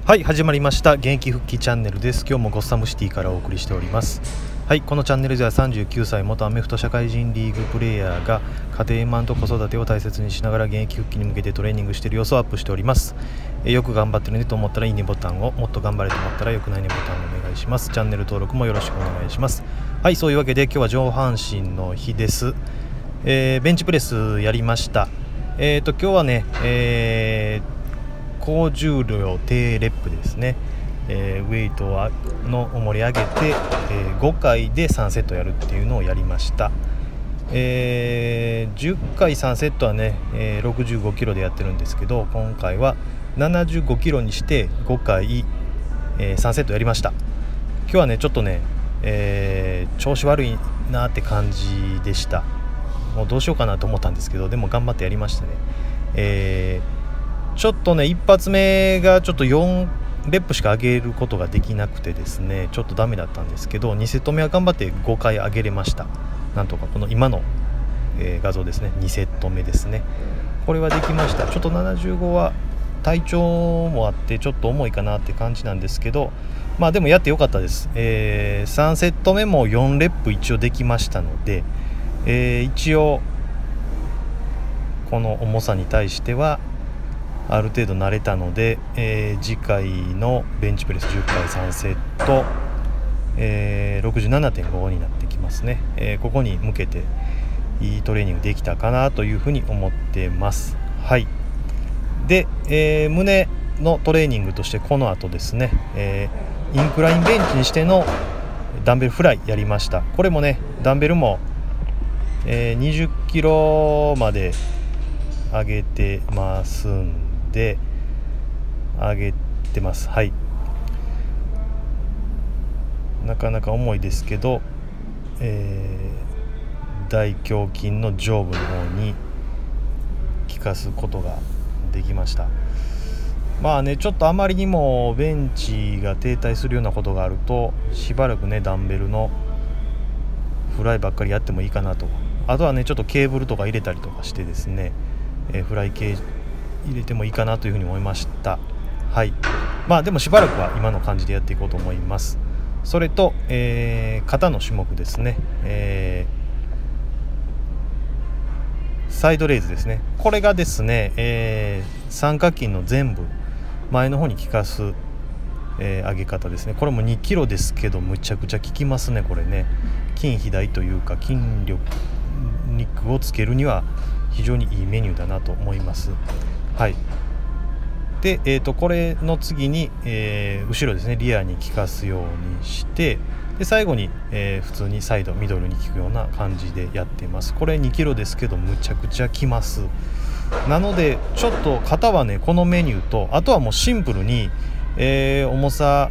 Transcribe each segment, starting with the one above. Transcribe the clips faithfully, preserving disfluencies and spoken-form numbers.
はい、始まりました現役復帰チャンネルです。今日もゴッサムシティからお送りしております。はい、このチャンネルではさんじゅうきゅうさい元アメフト社会人リーグプレーヤーが家庭円満と子育てを大切にしながら現役復帰に向けてトレーニングしている様子をアップしております。えよく頑張ってるねと思ったらいいねボタンを、もっと頑張れと思ったらよくないねボタンをお願いします。チャンネル登録もよろしくお願いします。はい、そういうわけで今日は上半身の日です。えー、ベンチプレスやりました。えーと今日はね、えー高重量低レップですね、えー、ウェイトの重り上げて、えー、ごかいでさんセットやるっていうのをやりました。えー、じゅっかいさんセットはね、えー、ろくじゅうごキロでやってるんですけど、今回はななじゅうごキロにしてごかい、えー、さんセットやりました。今日はねちょっとね、えー、調子悪いなって感じでした。もうどうしようかなと思ったんですけど、でも頑張ってやりましたね。えーちょっとね一発目がちょっとよんレップしか上げることができなくてですね、ちょっとダメだったんですけど、にセット目は頑張ってごかい上げれました。なんとかこの今の、えー、画像ですね、にセット目ですね、これはできました。ちょっとななじゅうごは体調もあってちょっと重いかなって感じなんですけど、まあでもやってよかったです。えー、さんセット目もよんレップ一応できましたので、えー、一応この重さに対してはある程度慣れたので、えー、次回のベンチプレスじゅっかいさんセット、えー、ろくじゅうななてんご になってきますね。えー、ここに向けていいトレーニングできたかなというふうに思ってます。はい。で、えー、胸のトレーニングとしてこの後ですね、えー、インクラインベンチにしてのダンベルフライやりました。これもねダンベルも、えー、にじゅっキロまで上げてますんでで上げてます。はい、なかなか重いですけど、えー、大胸筋の上部の方に効かすことができました。まあねちょっとあまりにもベンチが停滞するようなことがあると、しばらくねダンベルのフライばっかりやってもいいかなと。あとはねちょっとケーブルとか入れたりとかしてですね、えー、フライ系入れてもいいかなというふうに思いました。はい。まあでもしばらくは今の感じでやっていこうと思います。それと、えー、肩の種目ですね、えー、サイドレイズですね。これがですね、えー、三角筋の全部前の方に効かす、えー、上げ方ですね。これもにキロですけどむちゃくちゃ効きますね。これね筋肥大というか筋力肉をつけるには非常にいいメニューだなと思います。はい。で、えーと、これの次に、えー、後ろですねリアに効かすようにして、で最後に、えー、普通にサイドミドルに効くような感じでやっています。これにキロですけどむちゃくちゃきます。なのでちょっと肩はねこのメニューと、あとはもうシンプルに、えー、重さ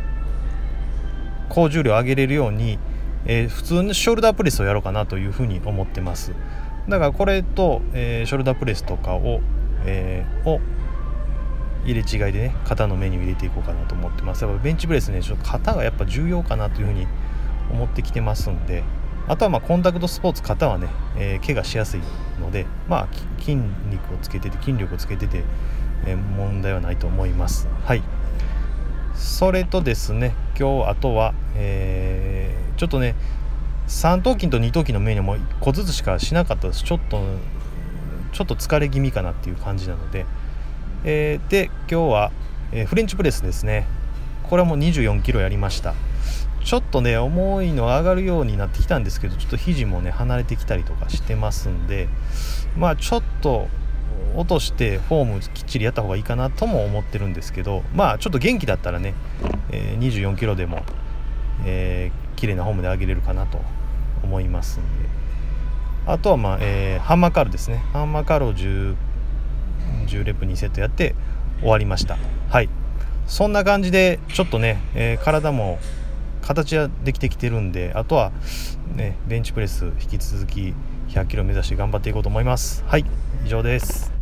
高重量上げれるように、えー、普通のショルダープレスをやろうかなというふうに思ってます。だからこれと、えー、ショルダープレスとかをえー、を入れ違いでね肩のメニュー入れていこうかなと思ってます。やっぱベンチプレスねちょっと肩がやっぱ重要かなというふうに思ってきてますんで、あとはまあコンタクトスポーツ肩はね、えー、怪我しやすいので、まあ筋肉をつけてて筋力をつけてて、えー、問題はないと思います。はい。それとですね今日あとは、えー、ちょっとねさん頭筋とに頭筋のメニューもいっこずつしかしなかったです。ちょっとちょっと疲れ気味かなっていう感じなので、えー、で今日は、えー、フレンチプレスですね。これはもうにじゅうよんキロやりました。ちょっとね重いの上がるようになってきたんですけど、ちょっと肘もね離れてきたりとかしてますんで、まあちょっと落としてフォームきっちりやった方がいいかなとも思ってるんですけど、まあちょっと元気だったらね、えー、にじゅうよんキロでも、えー、綺麗なフォームで上げれるかなと思いますんで、あとは、まあえー、ハンマーカールですね。ハンマーカールを 10, 10レップにセットやって終わりました。はい。そんな感じでちょっとね、えー、体も形はできてきてるんで、あとは、ね、ベンチプレス引き続きひゃっキロ目指して頑張っていこうと思います。はい、以上です。